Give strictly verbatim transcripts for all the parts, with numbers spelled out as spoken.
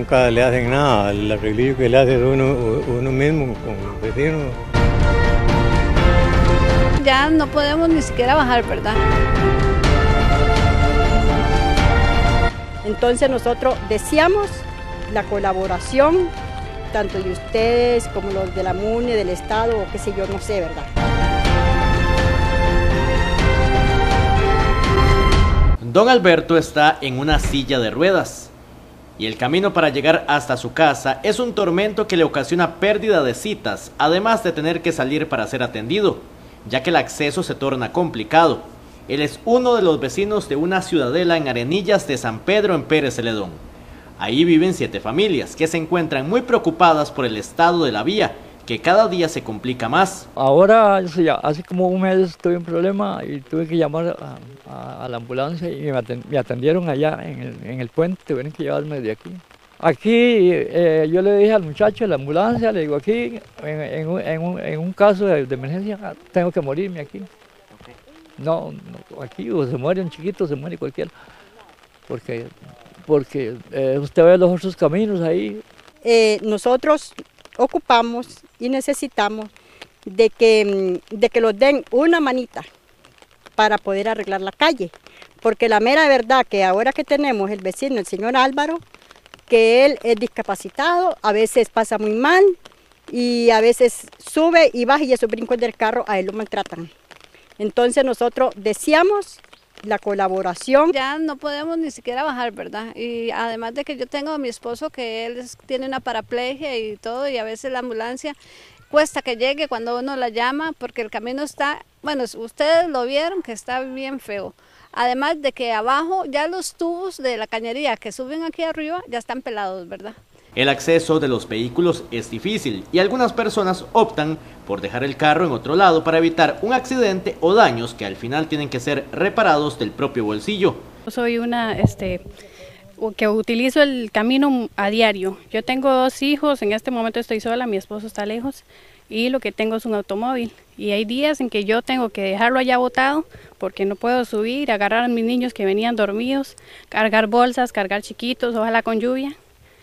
nunca le hacen nada, el arreglillo que le hace uno, uno mismo con los vecinos. Ya no podemos ni siquiera bajar, ¿verdad? Entonces nosotros deseamos la colaboración, tanto de ustedes como los de la MUNI, del Estado, o qué sé yo, no sé, ¿verdad? Don Alberto está en una silla de ruedas y el camino para llegar hasta su casa es un tormento que le ocasiona pérdida de citas, además de tener que salir para ser atendido, ya que el acceso se torna complicado. Él es uno de los vecinos de una ciudadela en Arenillas de San Pedro en Pérez Celedón. Ahí viven siete familias que se encuentran muy preocupadas por el estado de la vía, que cada día se complica más. Ahora, hace como un mes tuve un problema y tuve que llamar a, a, a la ambulancia y me atendieron allá en el, en el puente, tuvieron que llevarme de aquí. Aquí eh, yo le dije al muchacho de la ambulancia, le digo aquí, en, en, un, en, un, en un caso de, de emergencia, tengo que morirme aquí. Okay. No, no, aquí o se muere un chiquito, se muere cualquiera, porque, porque eh, usted ve los otros caminos ahí. Eh, nosotros ocupamos y necesitamos de que, de que nos den una manita para poder arreglar la calle, porque la mera verdad que ahora que tenemos el vecino, el señor Álvaro, que él es discapacitado, a veces pasa muy mal y a veces sube y baja y esos brincos del carro a él lo maltratan. Entonces nosotros deseamos la colaboración. Ya no podemos ni siquiera bajar, ¿verdad? Y además de que yo tengo a mi esposo que él es, tiene una paraplegia y todo, y a veces la ambulancia cuesta que llegue cuando uno la llama porque el camino está, bueno, ustedes lo vieron que está bien feo. Además de que abajo ya los tubos de la cañería que suben aquí arriba ya están pelados, ¿verdad? El acceso de los vehículos es difícil y algunas personas optan por dejar el carro en otro lado para evitar un accidente o daños que al final tienen que ser reparados del propio bolsillo. Soy una este, que utilizo el camino a diario. Yo tengo dos hijos, en este momento estoy sola, mi esposo está lejos y lo que tengo es un automóvil. Y hay días en que yo tengo que dejarlo allá botado porque no puedo subir, agarrar a mis niños que venían dormidos, cargar bolsas, cargar chiquitos, ojalá con lluvia.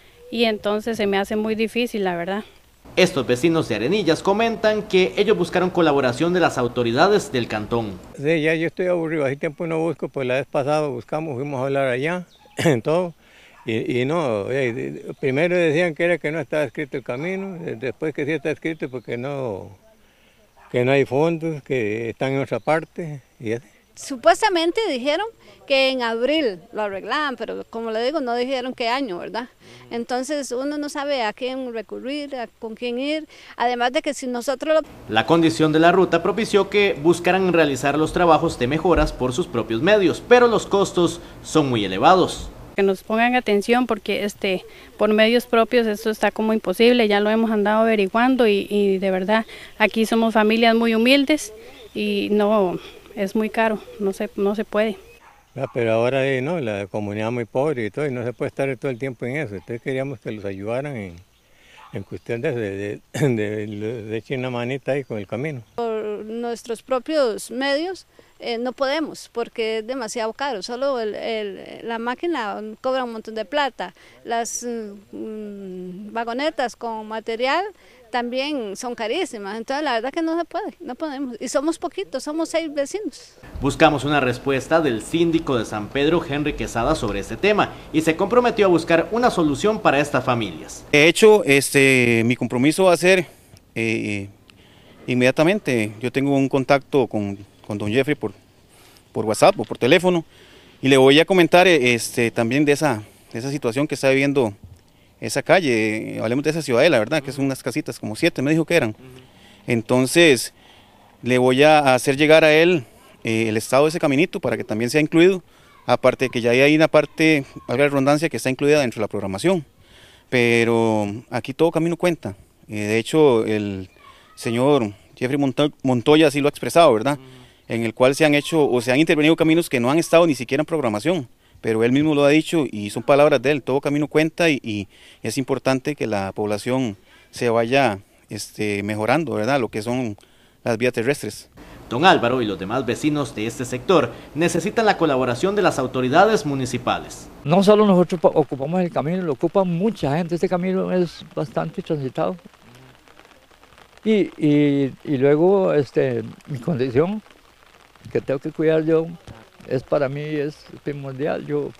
Y entonces se me hace muy difícil, la verdad. Estos vecinos de Arenillas comentan que ellos buscaron colaboración de las autoridades del cantón. Sí, ya yo estoy aburrido, hace tiempo no busco, pues la vez pasada buscamos, fuimos a hablar allá, en todo, y, y no, eh, primero decían que era que no estaba escrito el camino, después que sí está escrito porque no, que no hay fondos, que están en otra parte, y así. Supuestamente dijeron que en abril lo arreglaban, pero como le digo, no dijeron qué año, ¿verdad? Entonces uno no sabe a quién recurrir, a con quién ir, además de que si nosotros... Lo... La condición de la ruta propició que buscaran realizar los trabajos de mejoras por sus propios medios, pero los costos son muy elevados. Que nos pongan atención porque este, por medios propios esto está como imposible, ya lo hemos andado averiguando y, y de verdad aquí somos familias muy humildes y no... es muy caro, no se, no se puede. Ah, pero ahora eh, no, la comunidad muy pobre y todo, y no se puede estar todo el tiempo en eso. Entonces queríamos que los ayudaran en, en cuestión de, de, de, de, de echar una manita ahí con el camino. Por nuestros propios medios eh, no podemos porque es demasiado caro, solo el, el, la máquina cobra un montón de plata, las mm, vagonetas con material también son carísimas, entonces la verdad que no se puede, no podemos, y somos poquitos, somos seis vecinos. Buscamos una respuesta del síndico de San Pedro, Henry Quesada, sobre este tema y se comprometió a buscar una solución para estas familias. De hecho, este, mi compromiso va a ser eh, inmediatamente, yo tengo un contacto con, con don Jeffrey por, por WhatsApp o por teléfono y le voy a comentar este, también de esa, de esa situación que está viviendo esa calle, hablemos de esa ciudadela, ¿verdad? Que son unas casitas, como siete me dijo que eran. Entonces, le voy a hacer llegar a él eh, el estado de ese caminito para que también sea incluido, aparte de que ya hay una parte, valga la redundancia, que está incluida dentro de la programación. Pero aquí todo camino cuenta. Eh, de hecho, el señor Jeffrey Montoya sí lo ha expresado, ¿verdad? En el cual se han hecho o se han intervenido caminos que no han estado ni siquiera en programación. Pero él mismo lo ha dicho y son palabras de él, todo camino cuenta y, y es importante que la población se vaya este, mejorando, ¿verdad? Lo que son las vías terrestres. Don Álvaro y los demás vecinos de este sector necesitan la colaboración de las autoridades municipales. No solo nosotros ocupamos el camino, lo ocupa mucha gente. Este camino es bastante transitado. Y, y, y luego este, mi condición, que tengo que cuidar yo, es para mí es primordial. Yo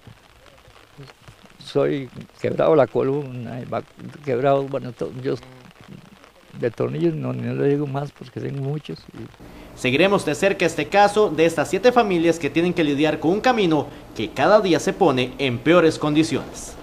soy quebrado la columna, quebrado, bueno, yo de tornillos no, no le digo más porque tengo muchos. Seguiremos de cerca este caso de estas siete familias que tienen que lidiar con un camino que cada día se pone en peores condiciones.